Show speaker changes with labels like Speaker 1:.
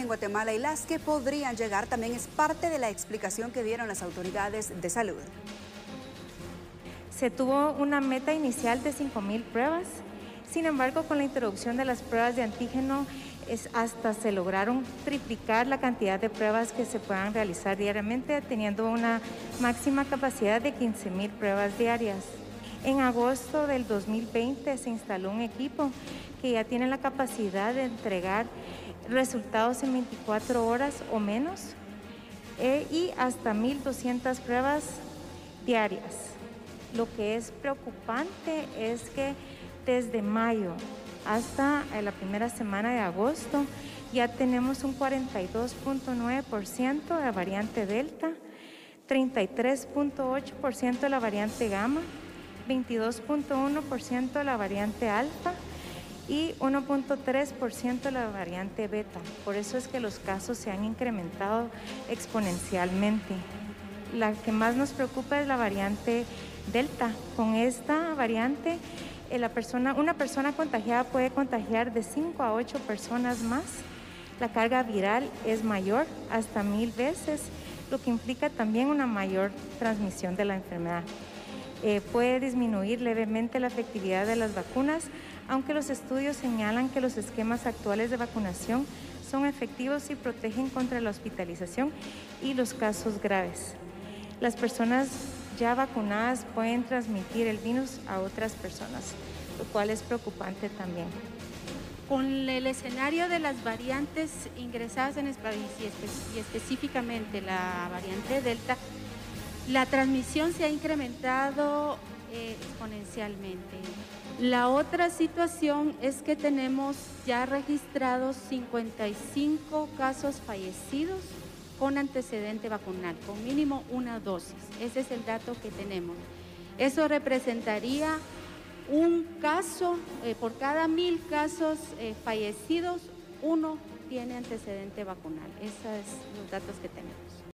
Speaker 1: en Guatemala y las que podrían llegar también es parte de la explicación que dieron las autoridades de salud.
Speaker 2: Se tuvo una meta inicial de 5,000 pruebas. Sin embargo, con la introducción de las pruebas de antígeno, hasta se lograron triplicar la cantidad de pruebas que se puedan realizar diariamente, teniendo una máxima capacidad de 15,000 pruebas diarias. En agosto del 2020 se instaló un equipo que ya tiene la capacidad de entregar resultados en 24 horas o menos y hasta 1,200 pruebas diarias. Lo que es preocupante es que desde mayo hasta la primera semana de agosto ya tenemos un 42.9% de la variante Delta, 33.8% de la variante Gamma, 22.1% de la variante Alfa y 1.3% de la variante Beta. Por eso es que los casos se han incrementado exponencialmente. La que más nos preocupa es la variante Delta. Con esta variante, una persona contagiada puede contagiar de 5 a 8 personas más. La carga viral es mayor, hasta 1,000 veces, lo que implica también una mayor transmisión de la enfermedad. Puede disminuir levemente la efectividad de las vacunas, aunque los estudios señalan que los esquemas actuales de vacunación son efectivos y protegen contra la hospitalización y los casos graves. Las personas ya vacunadas pueden transmitir el virus a otras personas, lo cual es preocupante también.
Speaker 3: Con el escenario de las variantes ingresadas y específicamente la variante Delta, la transmisión se ha incrementado exponencialmente. La otra situación es que tenemos ya registrados 55 casos fallecidos con antecedente vacunal, con mínimo una dosis. Ese es el dato que tenemos. Eso representaría un caso, por cada 1,000 casos fallecidos, uno tiene antecedente vacunal. Esos son los datos que tenemos.